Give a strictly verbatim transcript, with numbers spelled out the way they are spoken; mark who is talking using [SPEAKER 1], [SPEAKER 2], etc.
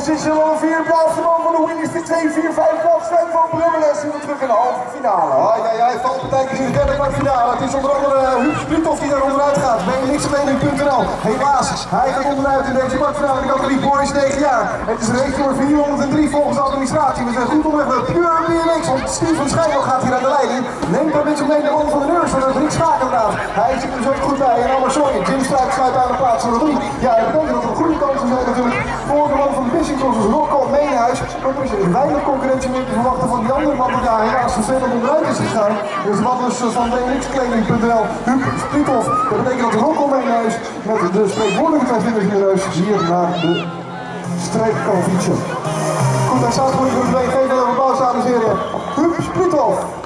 [SPEAKER 1] position nummer vier, plaats de man van de Winners, de twee vier vijf plaats, Sven van Brummelen, zien we terug in de halve finale.
[SPEAKER 2] Ah, ja, ja, valpartijkers in de derde kwartfinale. Het is onder andere uh, Huub Splithoff die daar onderuit gaat. B M X training punt n l. Helaas, hij gaat onderuit in deze kwartfinale in de categorie Boys negen jaar. Het is race nummer vierhonderddrie volgens de administratie. We zijn goed onderweg met Pure B M X, want Steven Schijnel gaat hier aan de leiding. Neemt een beetje mee de man van de nurse, van de Rick Schakenraad. Hij zit er zo goed bij. En allemaal sorry, Jim Struik sluit aan de plaats nummer drie. Ja, dat betekent dat er een goede kansen zijn natuurlijk voor de man van de Fishing Crosses, Rocco Meenhuis. Maar er is er weinig concurrentie meer te verwachten van die andere man die daar helaas vervelend onderuit is gegaan. Dus wat dus van B M X kleding punt n l, Huub Splithoff. Dat betekent dat Rocco Meenhuis met de spreekwoordelijke twee vingers in de neus hier naar de streep kan fietsen. Goed, hij staat voor de groep twee. Geef even een applaus, dames en heren. Huub Splithoff.